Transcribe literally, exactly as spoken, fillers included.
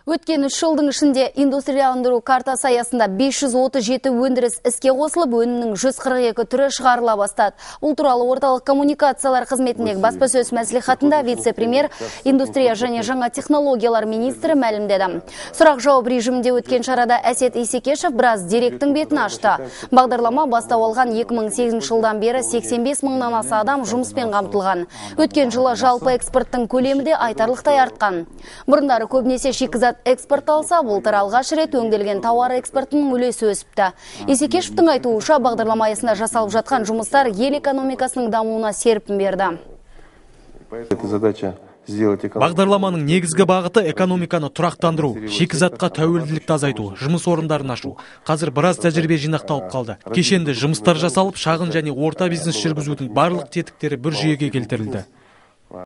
Өткен үш жылдың ішінде индустрияландыру картасы аясында бес жүз отыз жеті өндіріс іске қосылып, өнімнің жүз қырық екі түрі шығарыла бастады. Бұл туралы орталық коммуникациялар қызметіндегі баспасөз мәслихатында вице-премьер, индустрия және жаңа технологиялар министрі мәлімдеді. Сұрақ жауап режимінде өткен шарада Әсет Исекешев біраз деректің бетін ашты. Бағдарлама бастау алған екі мың сегізінші жылдан бері сексен бес мыңнан аса адам жұмыспен қамтылған. Өткен жылы жалпы экспорттың көлемі де айтарлықтай артқан. Бұрындары көбінесе шикізат экспорт алса, былтыр алғаш рет өңделген тауар экспортының үлесі өсіпті. Исекешевтің айтуынша, бағдарлама аясында жасалып жатқан жұмыстар ел экономикасының дамуына серпін берді. Бағдарламаның негізгі бағыты экономиканы тұрақтандыру, шикізатқа тәуелділікті азайту, жұмыс орындарын ашу. Қазір біраз тәжірибе жинақталып қалды. Кешенді жұмыстар жасалып, шағын және орта бизнес жүргізудің барлық тетіктері бір жүйеге келтірілді.